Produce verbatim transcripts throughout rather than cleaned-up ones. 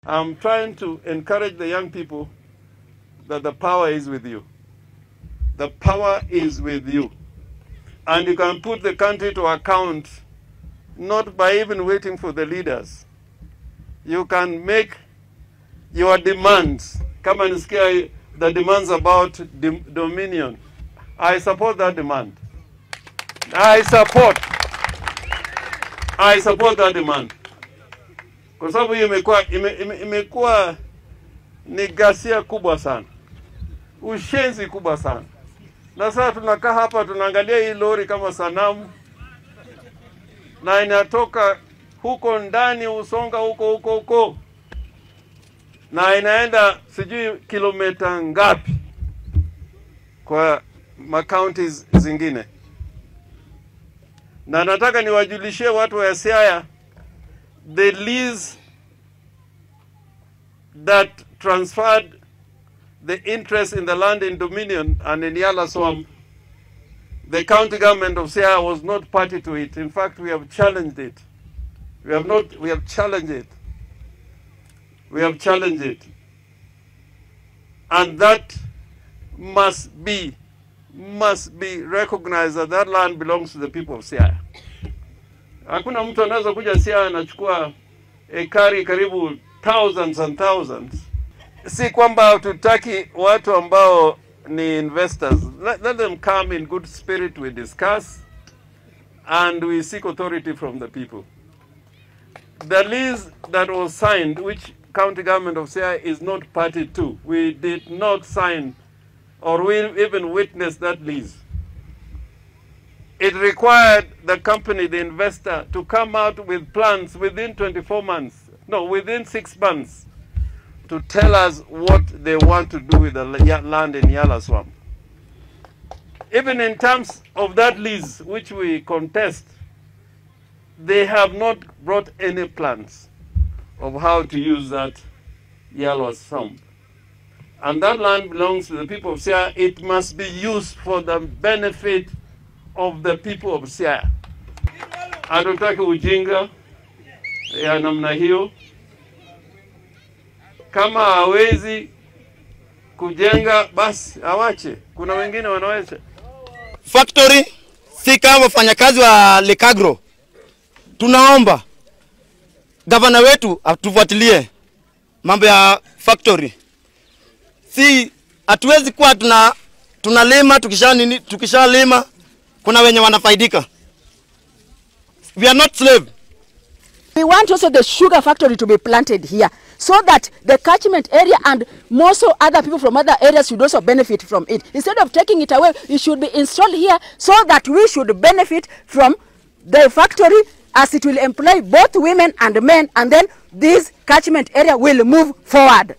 I'm trying to encourage the young people that the power is with you. The power is with you. And you can put the country to account not by even waiting for the leaders. You can make your demands. Come and scare the demands about dominion. I support that demand. I support. I support that demand. Kwa sababu hiyo imekuwa imekuwa ni ghasia kubwa sana. Ushenzi kubwa sana. Na sasa tunakaa hapa tunaangalia hii lori kama sanamu. Na inatoka huko ndani usonga huko huko huko. Na inaenda sijui kilomita ngapi kwa ma-counties zingine. Na nataka niwajulishie watu wa Siaya, the lease that transferred the interest in the land in Dominion and in Yala Swamp, the county government of Siaya was not party to it. In fact, we have challenged it. We have not, we have challenged it. We have challenged it. And that must be, must be recognized that that land belongs to the people of Siaya. Hakuna mtu anaweza kuja Siaya anachukua ekari karibu thousands and thousands. Si kwamba hatutaki watu ambao ni investors. Let, let them come in good spirit, we discuss, and we seek authority from the people. The lease that was signed, which county government of Siaya is not party to, we did not sign or will even witness that lease. It required the company, the investor, to come out with plans within twenty-four months, no, within six months, to tell us what they want to do with the land in Yala Swamp. Even in terms of that lease, which we contest, they have not brought any plans of how to use that Yala Swamp. And that land belongs to the people of Siaya. It must be used for the benefit of the people of Siaya. Hatutaki ujinga ya namna hiyo. Kama hawezi kujenga basi awache. Kuna wengine wanaweza. Factory si kama wafanyakazi wa Lekagro. Tunaomba gavana wetu atufuatilie mambo ya factory. Si hatuwezi kuwa tuna tunalima tukisha nini tukishalima kuna wenye wanafaidika. We are not slave. We want also the sugar factory to be planted here so that the catchment area and more so other people from other areas should also benefit from it. Instead of taking it away, it should be installed here so that we should benefit from the factory, as it will employ both women and men, and then this catchment area will move forward.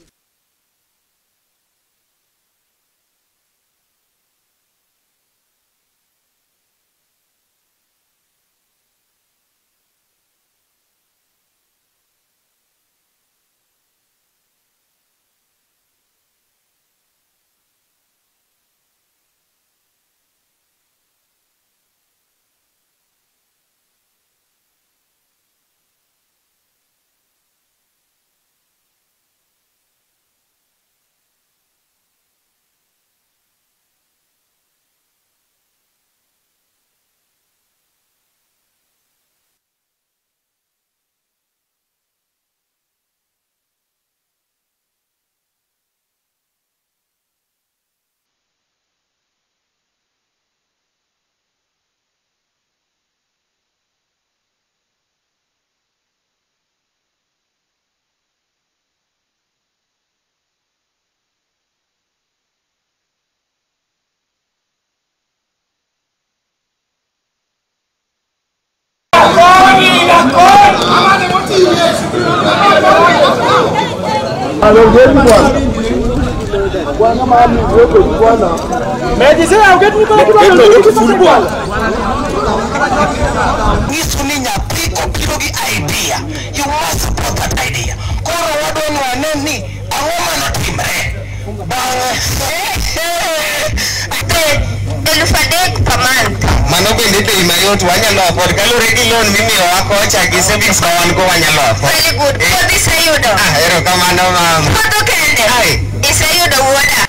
idea. You must support that idea. Koro wadoni waneni awoma na timre. Bawe. Ate elfu adek per month. mano bende bei mayot wanyalo afford kalure gi loan mimiyo wako cha gi savings ma wan go wanyalo afford. Very good. For this ayudo. Ah, ero kamano mama. Koto kende. Ai. Is ayudo wuoda.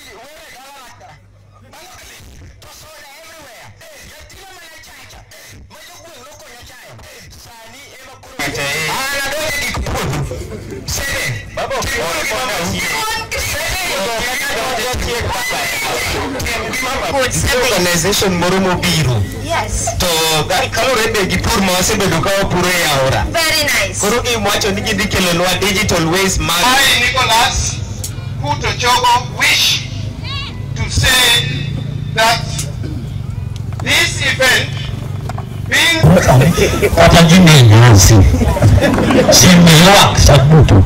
Organization moromo biro. Yes. To dal kalore be gi pur ma wasebedo ka wapuro e aora. Very nice. Koro gi mwacho ni gidhi kelonwa digital ways mag. I, Nicholas Kuto Chogo, wish to say that this event being watajini nyasi simewa sabutu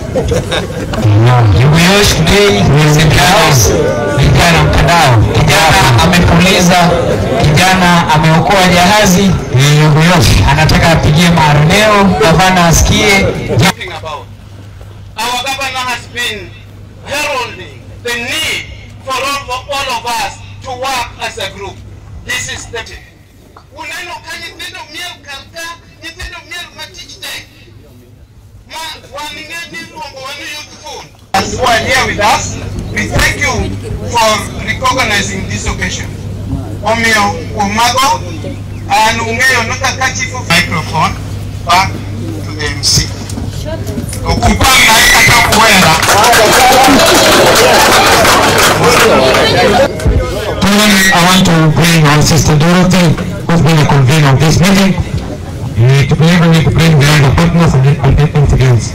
Yuyosh Day House kijana mtandao, kijana amepuliza, kijana ameokoa jahazi. Yuyosh anataka apigie maroneo, gavana asikie. about. Our governor has been heralding the need for all, for all of us to work as a group. This is the thing. Uneno kanye tendo miel kalka, tendo miel matichte. Ma waninge ni luongo wani youthful. As who are here with us, we thank you for recognizing this occasion. Omio umago and ungeyo noka kachifu microphone back to the M C. I want to bring our sister Dorothy, who's been a convener of this meeting, to be able to bring the partners and the